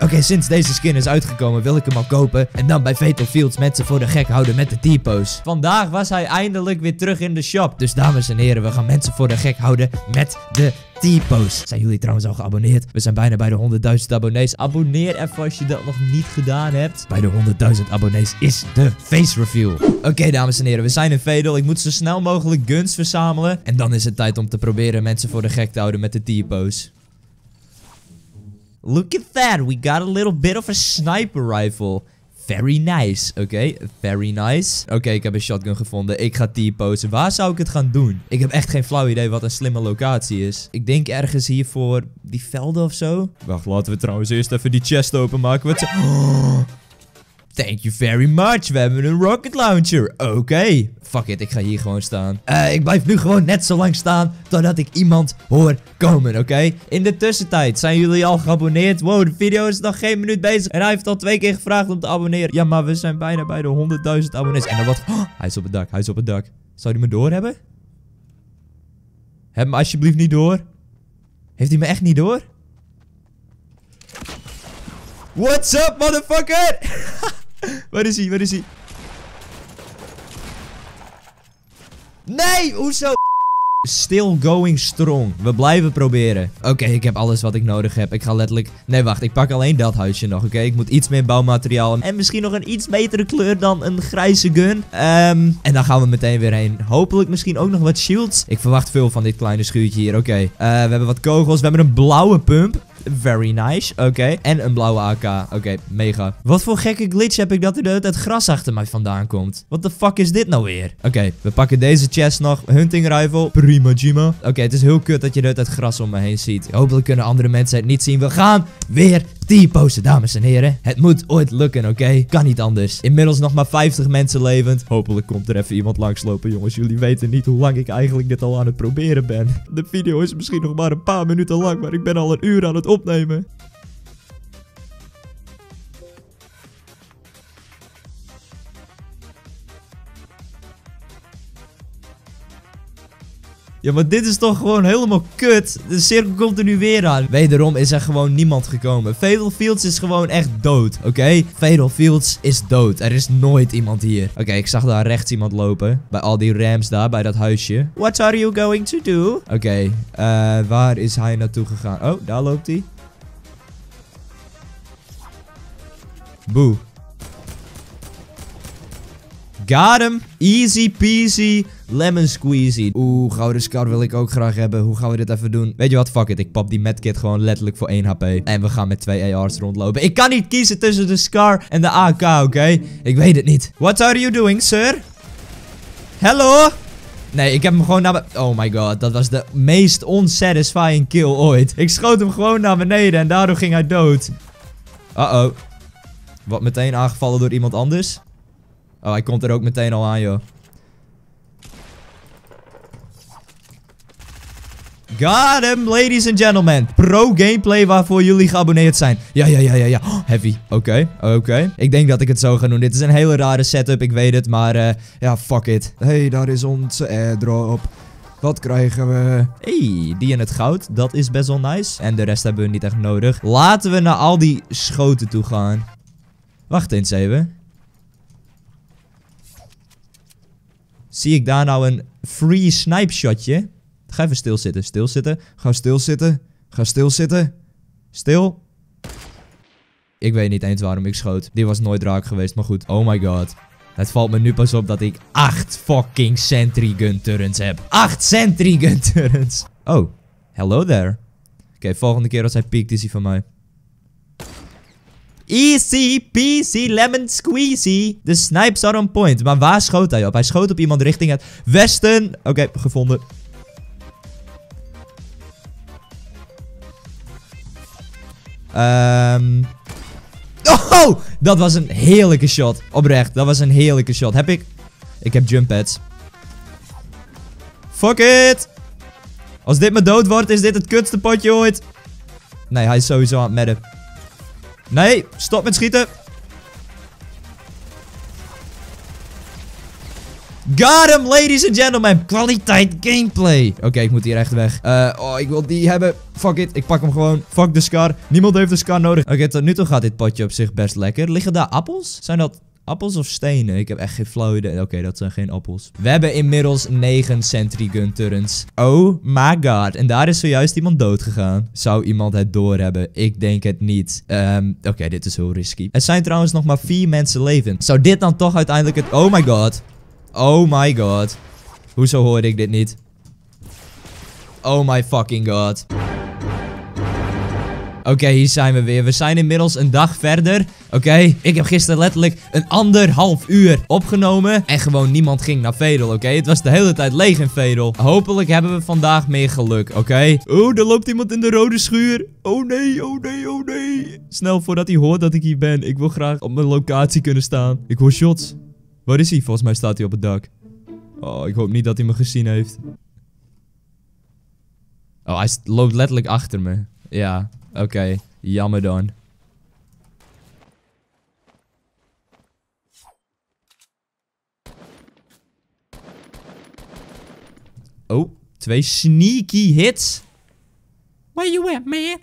Oké, sinds deze skin is uitgekomen wil ik hem al kopen. En dan bij Fatal Fields mensen voor de gek houden met de T-pose. Vandaag was hij eindelijk weer terug in de shop. Dus dames en heren, we gaan mensen voor de gek houden met de T-pose. Zijn jullie trouwens al geabonneerd? We zijn bijna bij de 100.000 abonnees. Abonneer even als je dat nog niet gedaan hebt. Bij de 100.000 abonnees is de face reveal. Oké, dames en heren, we zijn in Fatal. Ik moet zo snel mogelijk guns verzamelen. En dan is het tijd om te proberen mensen voor de gek te houden met de T-pose. Look at that, we got a little bit of a sniper rifle. Very nice, oké, very nice. Oké, ik heb een shotgun gevonden. Ik ga T-posen. Waar zou ik het gaan doen? Ik heb echt geen flauw idee wat een slimme locatie is. Ik denk ergens hier voor die velden of zo. Wacht, laten we trouwens eerst even die chest openmaken. Wat Thank you very much. We hebben een rocket launcher. Oké. Fuck it, ik ga hier gewoon staan. Ik blijf nu gewoon net zo lang staan totdat ik iemand hoor komen, oké? In de tussentijd zijn jullie al geabonneerd. Wow, de video is nog geen minuut bezig. En hij heeft al 2 keer gevraagd om te abonneren. Ja, maar we zijn bijna bij de 100.000 abonnees. En dan wat... Oh, hij is op het dak, hij is op het dak. Zou hij me doorhebben? Heb hem alsjeblieft niet door. Heeft hij me echt niet door? What's up, motherfucker? Waar is hij? Waar is hij? Nee, hoezo? Still going strong. We blijven proberen. Oké, ik heb alles wat ik nodig heb. Ik ga letterlijk... Nee, wacht. Ik pak alleen dat huisje nog, oké? Ik moet iets meer bouwmateriaal. En misschien nog een iets betere kleur dan een grijze gun. En dan gaan we meteen weer heen. Hopelijk misschien ook nog wat shields. Ik verwacht veel van dit kleine schuurtje hier. Oké. We hebben wat kogels. We hebben een blauwe pump. Very nice, oké. En een blauwe AK, oké, mega. Wat voor gekke glitch heb ik dat er het gras achter mij vandaan komt? What the fuck is dit nou weer? Oké, we pakken deze chest nog. Hunting rifle, prima Jima. Oké, het is heel kut dat je het gras om me heen ziet. Hopelijk kunnen andere mensen het niet zien. We gaan weer T-posen, dames en heren. Het moet ooit lukken, oké? Kan niet anders. Inmiddels nog maar 50 mensen levend. Hopelijk komt er even iemand langslopen, jongens. Jullie weten niet hoe lang ik eigenlijk dit al aan het proberen ben. De video is misschien nog maar een paar minuten lang, maar ik ben al een uur aan het opnemen. Ja, maar dit is toch gewoon helemaal kut. De cirkel komt er nu weer aan. Wederom is er gewoon niemand gekomen. Fatal Fields is gewoon echt dood, oké? Fatal Fields is dood. Er is nooit iemand hier. Oké, ik zag daar rechts iemand lopen. Bij al die rams daar, bij dat huisje. What are you going to do? Oké, waar is hij naartoe gegaan? Oh, daar loopt hij. Boe. Got him. Easy peasy. Lemon squeezy. Oeh, gouden scar wil ik ook graag hebben. Hoe gaan we dit even doen? Weet je wat? Fuck it. Ik pop die medkit gewoon letterlijk voor 1 HP. En we gaan met 2 AR's rondlopen. Ik kan niet kiezen tussen de scar en de AK, oké? Ik weet het niet. What are you doing, sir? Hello? Nee, ik heb hem gewoon naar oh my god, dat was de meest unsatisfying kill ooit. Ik schoot hem gewoon naar beneden en daardoor ging hij dood. Uh-oh. Wat meteen aangevallen door iemand anders? Oh, hij komt er ook meteen al aan, joh. Got him, ladies and gentlemen. Pro gameplay waarvoor jullie geabonneerd zijn. Ja. Oh, heavy. Oké. Ik denk dat ik het zo ga doen. Dit is een hele rare setup, ik weet het. Maar, ja, fuck it. Hey, daar is onze airdrop. Wat krijgen we? Hey, die en het goud. Dat is best wel nice. En de rest hebben we niet echt nodig. Laten we naar al die schoten toe gaan. Wacht eens even. Zie ik daar nou een free snipe shotje? Ga even stilzitten. Stilzitten. Ga stilzitten. Ga stilzitten. Stil. Ik weet niet eens waarom ik schoot. Die was nooit raak geweest, maar goed. Oh my god. Het valt me nu pas op dat ik 8 fucking sentry gun turrets heb. 8 sentry gun turrets. Oh. Hello there. Oké, volgende keer als hij piekt is hij van mij. Easy peasy lemon squeezy. De snipes are on point. Maar waar schoot hij op? Hij schoot op iemand richting het westen. Oké, gevonden. Oh, dat was een heerlijke shot. Oprecht, dat was een heerlijke shot. Heb ik? Ik heb jump pads. Fuck it. Als dit me dood wordt, is dit het kutste potje ooit. Nee, hij is sowieso aan het medden. Nee, stop met schieten. Got him, ladies and gentlemen. Kwaliteit gameplay. Oké, ik moet hier echt weg. Oh, ik wil die hebben. Fuck it, ik pak hem gewoon. Fuck de Scar. Niemand heeft de Scar nodig. Oké, tot nu toe gaat dit potje op zich best lekker. Liggen daar appels? Zijn dat appels of stenen? Ik heb echt geen flauw idee. Oké, dat zijn geen appels. We hebben inmiddels 9 sentry gun turrets. Oh my god. En daar is zojuist iemand dood gegaan. Zou iemand het doorhebben? Ik denk het niet. Oké, dit is heel risky. Er zijn trouwens nog maar 4 mensen levend. Zou dit dan toch uiteindelijk het... Oh my god. Oh my god. Hoezo hoorde ik dit niet? Oh my fucking god. Oké, hier zijn we weer. We zijn inmiddels een dag verder. Oké, ik heb gisteren letterlijk een 1,5 uur opgenomen. En gewoon niemand ging naar Vedel, oké? Het was de hele tijd leeg in Vedel. Hopelijk hebben we vandaag meer geluk, oké? Oh, er loopt iemand in de rode schuur. Oh nee, oh nee, oh nee. Snel, voordat hij hoort dat ik hier ben. Ik wil graag op mijn locatie kunnen staan. Ik hoor shots. Waar is hij? Volgens mij staat hij op het dak. Oh, ik hoop niet dat hij me gezien heeft. Oh, hij loopt letterlijk achter me. Ja, oké. Jammer dan. Oh, 2 sneaky hits. Where you at, man?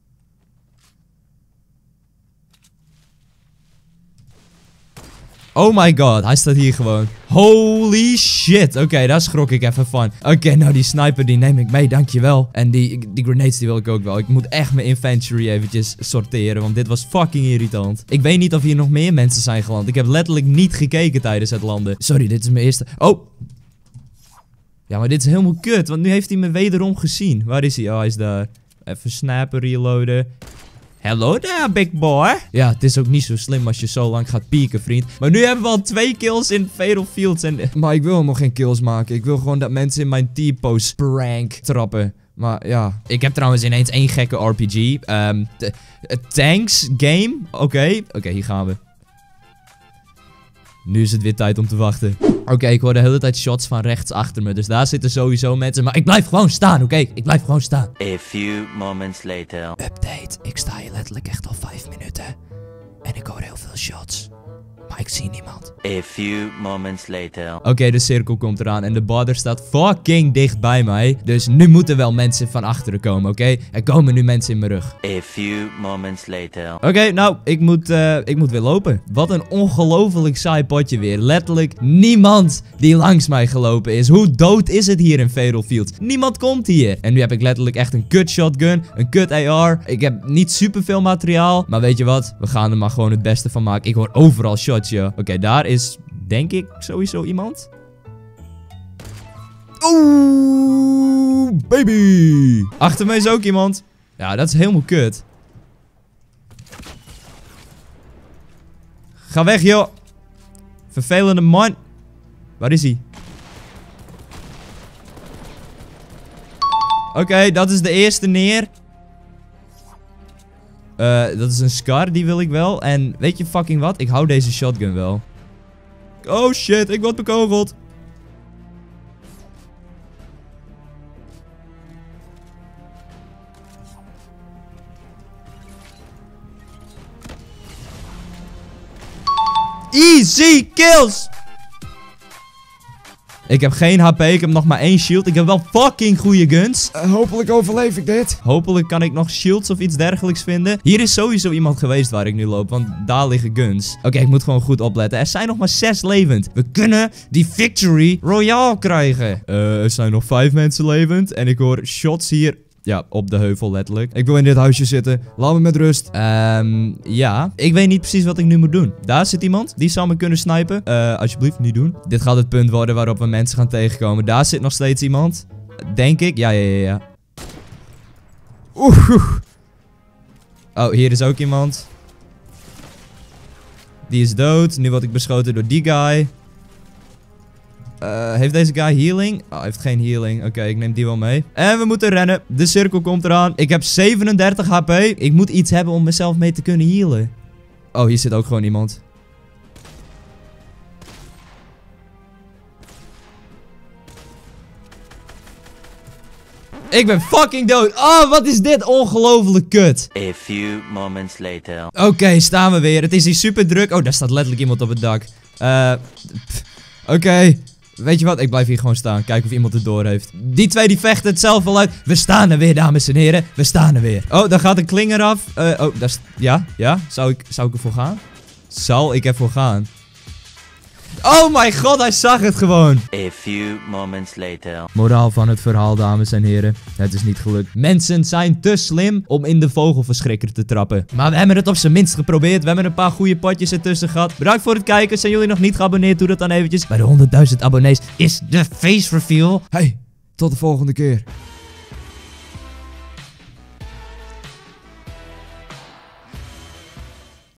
Oh my god, hij staat hier gewoon. Holy shit. Oké, daar schrok ik even van. Oké, nou die sniper die neem ik mee, dankjewel. En die grenades die wil ik ook wel. Ik moet echt mijn inventory eventjes sorteren, want dit was fucking irritant. Ik weet niet of hier nog meer mensen zijn geland. Ik heb letterlijk niet gekeken tijdens het landen. Sorry, dit is mijn eerste... Oh! Ja, maar dit is helemaal kut, want nu heeft hij me wederom gezien. Waar is hij? Oh, hij is daar. Even snappen, reloaden. Hello there, big boy. Ja, het is ook niet zo slim als je zo lang gaat pieken, vriend. Maar nu hebben we al 2 kills in Fatal Fields. Maar ik wil nog geen kills maken. Ik wil gewoon dat mensen in mijn T-pose prank trappen. Maar ja. Ik heb trouwens ineens 1 gekke RPG. Tanks game. Oké, hier gaan we. Nu is het weer tijd om te wachten. Oké, ik hoor de hele tijd shots van rechts achter me. Dus daar zitten sowieso mensen. Maar ik blijf gewoon staan, oké? Ik blijf gewoon staan. A few moments later. Update. Ik sta hier letterlijk echt al 5 minuten. En ik hoor heel veel shots. Maar ik zie niemand. A few moments later. Oké, de cirkel komt eraan. En de border staat fucking dicht bij mij. Dus nu moeten wel mensen van achteren komen, oké? Er komen nu mensen in mijn rug. A few moments later. Oké, nou, ik moet weer lopen. Wat een ongelooflijk saai potje weer. Letterlijk niemand die langs mij gelopen is. Hoe dood is het hier in Fatal Fields? Niemand komt hier. En nu heb ik letterlijk echt een kut shotgun, een kut AR. Ik heb niet superveel materiaal. Maar weet je wat? We gaan er maar gewoon het beste van maken. Ik hoor overal shots. Oké, daar is, denk ik, sowieso iemand. Oeh, baby. Achter mij is ook iemand. Ja, dat is helemaal kut. Ga weg, joh. Vervelende man. Waar is hij? Oké, dat is de eerste neer. Dat is een Scar, die wil ik wel. En weet je fucking wat? Ik hou deze shotgun wel. Oh shit, ik word bekogeld. Easy kills! Ik heb geen HP, ik heb nog maar 1 shield. Ik heb wel fucking goede guns. Hopelijk overleef ik dit. Hopelijk kan ik nog shields of iets dergelijks vinden. Hier is sowieso iemand geweest waar ik nu loop, want daar liggen guns. Oké, ik moet gewoon goed opletten. Er zijn nog maar 6 levend. We kunnen die Victory Royale krijgen. Er zijn nog 5 mensen levend. En ik hoor shots hier. Ja, op de heuvel letterlijk. Ik wil in dit huisje zitten. Laat me met rust. Ja. Ik weet niet precies wat ik nu moet doen. Daar zit iemand. Die zou me kunnen snipen. Alsjeblieft, niet doen. Dit gaat het punt worden waarop we mensen gaan tegenkomen. Daar zit nog steeds iemand. Denk ik. Ja. Oeh. Oh, hier is ook iemand. Die is dood. Nu word ik beschoten door die guy. Heeft deze guy healing? Oh, hij heeft geen healing. Oké, ik neem die wel mee. En we moeten rennen. De cirkel komt eraan. Ik heb 37 HP. Ik moet iets hebben om mezelf mee te kunnen healen. Oh, hier zit ook gewoon iemand. Ik ben fucking dood. Oh, wat is dit ongelooflijk kut. A few moments later. Oké, staan we weer. Het is hier super druk. Oh, daar staat letterlijk iemand op het dak. Oké. Weet je wat? Ik blijf hier gewoon staan. Kijken of iemand het door heeft. Die twee die vechten het zelf al uit. We staan er weer, dames en heren. We staan er weer. Oh, daar gaat een klinger af. Oh, dat is... Ja? Zou ik ervoor gaan? Zal ik ervoor gaan? Oh mijn god, hij zag het gewoon. A few moments later. Moraal van het verhaal, dames en heren. Het is niet gelukt. Mensen zijn te slim om in de vogelverschrikker te trappen. Maar we hebben het op zijn minst geprobeerd. We hebben een paar goede potjes ertussen gehad. Bedankt voor het kijken. Zijn jullie nog niet geabonneerd? Doe dat dan eventjes. Bij de 100.000 abonnees is de face reveal. Hey, tot de volgende keer.